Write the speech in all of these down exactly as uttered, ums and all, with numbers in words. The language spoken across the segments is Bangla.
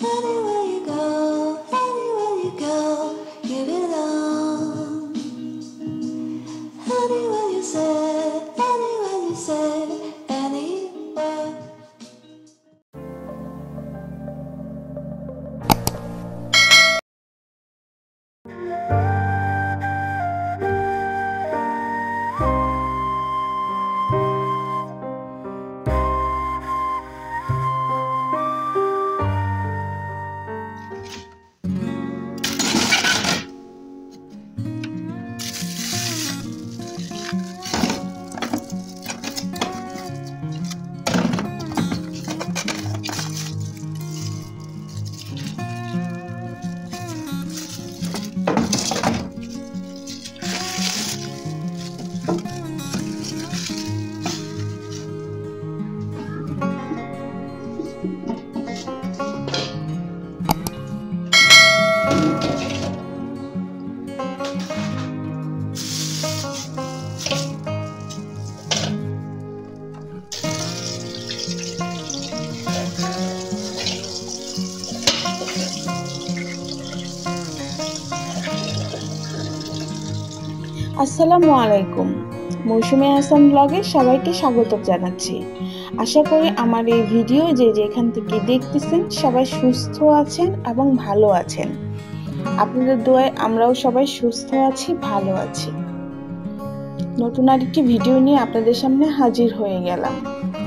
Anywhere you go, anywhere you go, you belong. Anywhere you say, anywhere you say, anywhere. Assalamualaikum. Mousumi Hasan ব্লগে সবাইকে স্বাগত জানাচ্ছি। আশা করি আমার এই ভিডিও যে যেখান থেকে দেখতেছেন সবাই সুস্থ আছেন এবং ভালো আছেন। আপনাদের দোয়ায় আমরাও সবাই সুস্থ আছি, ভালো আছি। নতুন আরেকটি ভিডিও নিয়ে আপনাদের সামনে হাজির হয়ে গেলাম।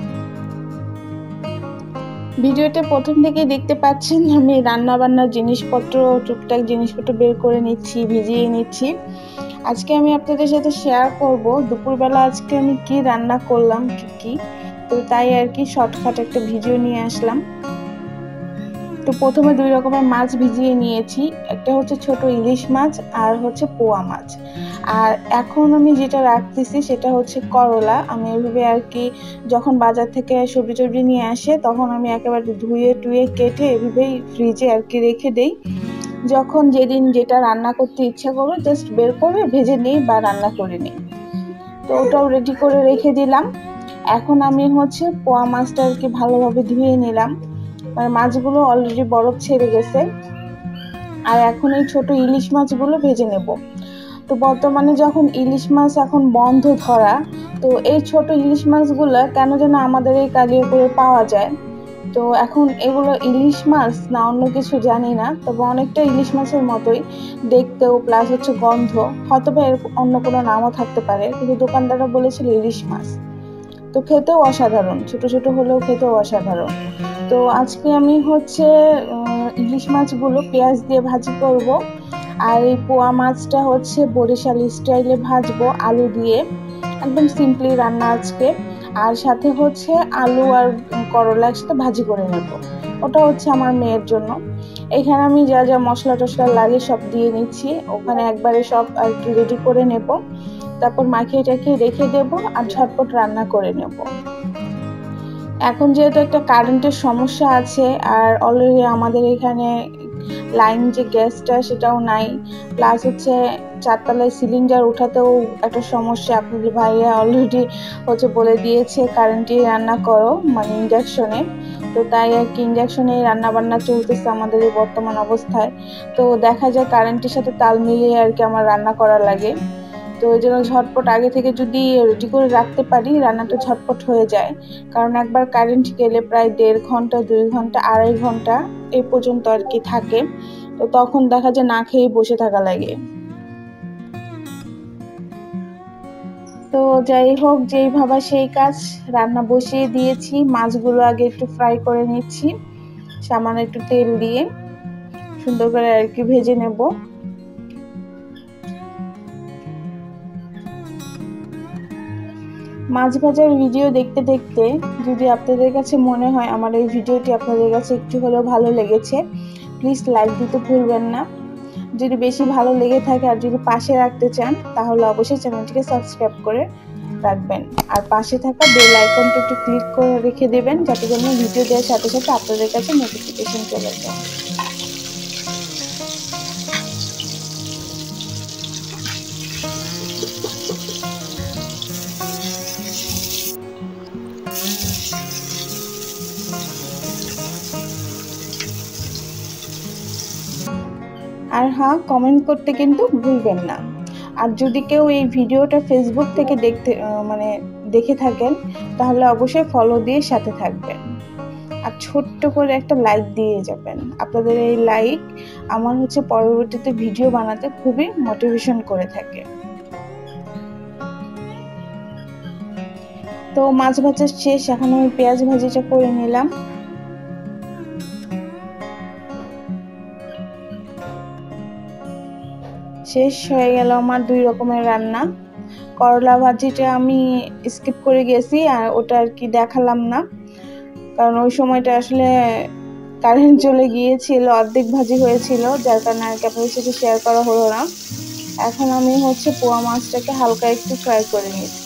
ভিডিওতে প্রথম থেকেই দেখতে পাচ্ছেন আমি রান্না বান্নার জিনিসপত্র টুকটাক জিনিসপত্র বের করে নিচ্ছি, ভিজিয়ে নিচ্ছি। আজকে আমি আপনাদের সাথে শেয়ার করব দুপুরবেলা আজকে আমি কি রান্না করলাম, কি কি তো তাই আর কি শর্টকাট একটা ভিডিও নিয়ে আসলাম। তো প্রথমে দুই রকমের মাছ ভিজিয়ে নিয়েছি, একটা হচ্ছে ছোট ইলিশ মাছ আর হচ্ছে পোয়া মাছ। আর এখন আমি যেটা রাখতেছি সেটা হচ্ছে করলা। আমি এভাবে আর কি যখন বাজার থেকে সবজি টবজি নিয়ে আসে তখন আমি একেবারে ধুয়ে টুয়ে কেটে এভাবেই ফ্রিজে আর কি রেখে দেই। যখন যেদিন যেটা রান্না করতে ইচ্ছা করবে জাস্ট বের করে ভেজে নিই বা রান্না করে নিই। তো ওটাও রেডি করে রেখে দিলাম। এখন আমি হচ্ছে পোয়া মাছটা আর কি ভালোভাবে ধুয়ে নিলাম, মানে মাছগুলো অলরেডি বরফ ছেড়ে গেছে। আর এখন এই ছোট ইলিশ মাছগুলো ভেজে নেব। তো বর্তমানে যখন ইলিশ মাছ এখন বন্ধ ধরা, তো এই ছোট ইলিশ মাছগুলো কেন যেন আমাদের এই কালিয়াপুরে পাওয়া যায়। তো এখন এগুলো ইলিশ মাছ না অন্য কিছু জানি না, তবে অনেকটা ইলিশ মাছের মতোই দেখতেও, প্লাস হচ্ছে গন্ধ, হয়তো বা এর অন্য কোনো নামও থাকতে পারে, কিন্তু দোকানদাররা বলেছিল ইলিশ মাছ। তো খেতেও অসাধারণ, ছোট ছোট হলেও খেতেও অসাধারণ। তো আজকে আমি হচ্ছে ইলিশ মাছগুলো পেঁয়াজ দিয়ে ভাজি করব। আর এই পোয়া মাছটা হচ্ছে বরিশাল স্টাইলে ভাজবো আলু দিয়ে, একদম সিম্পলি রান্না আজকে। আর সাথে হচ্ছে আলু আর করলা একসাথে ভাজি করে নেব, ওটা হচ্ছে আমার মেয়ের জন্য। এখানে আমি যা যা মশলা টশলা লাগে সব দিয়ে নিচ্ছি, ওখানে একবারে সব আর কি রেডি করে নেব। তারপর মাখিয়ে টাখিয়ে রেখে দেব আর ঝটপট রান্না করে নেব। এখন যেহেতু একটা কারেন্টের সমস্যা আছে আর অলরেডি আমাদের এখানে লাইন যে গ্যাসটা সেটাও নাই, প্লাস হচ্ছে চারতলায় সিলিন্ডার উঠাতেও একটা সমস্যা। আপনাদের ভাইয়া অলরেডি হচ্ছে বলে দিয়েছে কারেন্টে রান্না করো, মানে ইন্ডাকশনে। তো তাই আর কি ইন্ডাকশনে রান্না বান্না চলতেছে আমাদের এই বর্তমান অবস্থায়। তো দেখা যায় কারেন্টের সাথে তাল মিলিয়ে আর কি আমার রান্না করা লাগে। তো এই জন্য ঝটপট আগে থেকে যদি রেডি করে রাখতে পারি রান্নাটা ঝটপট হয়ে যায়। কারণ একবার কারেন্ট গেলে প্রায় দেড় ঘন্টা দুই ঘন্টা আড়াই ঘন্টা এই পর্যন্ত আর কি থাকে। তো তখন দেখা যায় না খেয়ে বসে থাকা লাগে। তো যাই হোক, যেই ভাবা সেই কাজ, রান্না বসিয়ে দিয়েছি। মাছগুলো আগে একটু ফ্রাই করে নিচ্ছি সামান্য একটু তেল দিয়ে, সুন্দর করে আর কি ভেজে নেব। মাছ ভাজার ভিডিও দেখতে দেখতে যদি আপনাদের কাছে মনে হয় আমার এই ভিডিওটি আপনাদের কাছে একটু হলেও ভালো লেগেছে, প্লিজ লাইক দিতে ভুলবেন না। যদি বেশি ভালো লেগে থাকে আর যদি পাশে রাখতে চান তাহলে অবশ্যই চ্যানেলটিকে সাবস্ক্রাইব করে রাখবেন। আর পাশে থাকা বেল আইকনটা একটু ক্লিক করে রেখে দেবেন, যাতে জন্য ভিডিও দেওয়ার সাথে সাথে আপনাদের কাছে নোটিফিকেশন চলে যায়। আর হ্যাঁ, কমেন্ট করতে কিন্তু ভুলবেন না। আর যদি কেউ এই ভিডিওটা ফেসবুক থেকে দেখতে মানে দেখে থাকেন তাহলে অবশ্যই ফলো দিয়ে সাথে থাকবেন, আর ছোট্ট করে একটা লাইক দিয়ে যাবেন। আপনাদের এই লাইক আমার হচ্ছে পরবর্তীতে ভিডিও বানাতে খুবই মোটিভেশন করে থাকে। তো মাছ ভাজা শেষ, এখন আমি পেঁয়াজ ভাজিটা করে নিলাম। শেষ হয়ে গেল আমার দুই রকমের রান্না। করলা ভাজিটা আমি স্কিপ করে গেছি, আর ওটা আর কি দেখালাম না, কারণ ওই সময়টা আসলে কারেন্ট চলে গিয়েছিল, অর্ধেক ভাজি হয়েছিল, যার কারণে আর কি আপনাদের সাথে শেয়ার করা হলো না। এখন আমি হচ্ছে পোয়া মাছটাকে হালকা একটু ফ্রাই করে নিচ্ছি।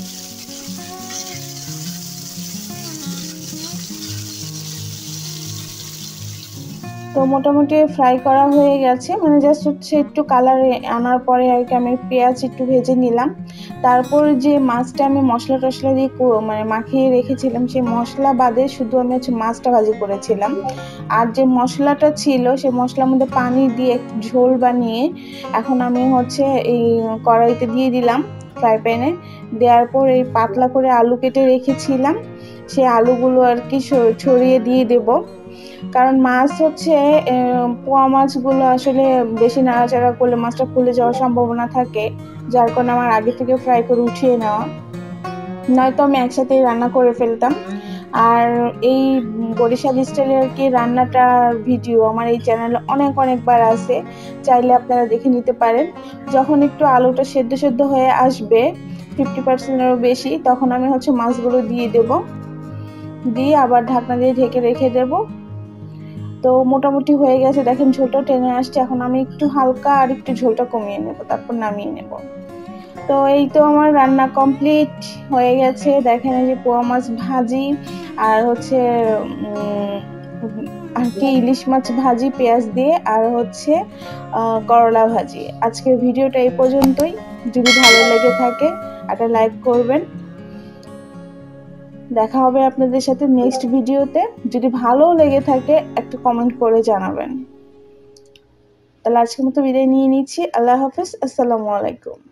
তো মোটামুটি ফ্রাই করা হয়ে গেছে, মানে জাস্ট হচ্ছে একটু কালার আনার পরে আর কি আমি পেঁয়াজ একটু ভেজে নিলাম। তারপর যে মাছটা আমি মশলা টশলা দিয়ে মানে মাখিয়ে রেখেছিলাম, সেই মশলা বাদে শুধু আমি হচ্ছে মাছটা ভাজি করেছিলাম। আর যে মশলাটা ছিল সেই মশলার মধ্যে পানি দিয়ে একটু ঝোল বানিয়ে এখন আমি হচ্ছে এই কড়াইতে দিয়ে দিলাম, ফ্রাই প্যানে দেওয়ার পর এই পাতলা করে আলু কেটে রেখেছিলাম সেই আলুগুলো আর কি ছড়িয়ে দিয়ে দেবো। কারণ মাছ হচ্ছে পোয়া মাছগুলো আসলে বেশি নাড়াচাড়া করলে মাছটা ফুলে যাওয়ার সম্ভাবনা থাকে, যার কারণে আমার আগে থেকে ফ্রাই করে উঠিয়ে নেওয়া, নয়তো আমি একসাথে রান্না করে ফেলতাম। আর এই বরিশাল স্টাইলের আর কি রান্নাটার ভিডিও আমার এই চ্যানেলে অনেক অনেকবার আছে, চাইলে আপনারা দেখে নিতে পারেন। যখন একটু আলুটা সেদ্ধ সেদ্ধ হয়ে আসবে ফিফটি পার্সেন্টেরও বেশি, তখন আমি হচ্ছে মাছগুলো দিয়ে দেব, দিয়ে আবার ঢাকনা দিয়ে ঢেকে রেখে দেব। তো মোটামুটি হয়ে গেছে, দেখেন ঝোলটা টেনে আসছে। এখন আমি একটু হালকা আর একটু ঝোলটা কমিয়ে নেব, তারপর নামিয়ে নেব। তো এই তো আমার রান্না কমপ্লিট হয়ে গেছে। দেখেন এই যে পোয়া মাছ ভাজি আর হচ্ছে আর কি ইলিশ মাছ ভাজি পেঁয়াজ দিয়ে, আর হচ্ছে করলা ভাজি। আজকের ভিডিওটা এই পর্যন্তই। যদি ভালো লেগে থাকে একটা লাইক করবেন। দেখা হবে আপনাদের সাথে নেক্সট ভিডিওতে। যদি ভালো লেগে থাকে একটা কমেন্ট করে জানাবেন। তাহলে আজকের মতো বিদায় নিয়ে নিচ্ছি। আল্লাহ হাফেজ। আসসালামু আলাইকুম।